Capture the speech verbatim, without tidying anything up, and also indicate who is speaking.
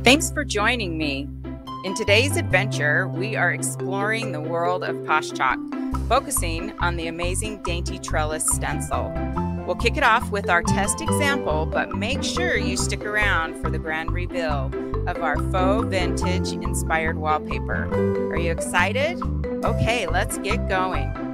Speaker 1: Thanks for joining me. In today's adventure, we are exploring the world of Posh Chalk, focusing on the amazing Dainty Trellis stencil. We'll kick it off with our test example, but make sure you stick around for the grand reveal of our faux vintage inspired wallpaper. Are you excited? Okay, let's get going.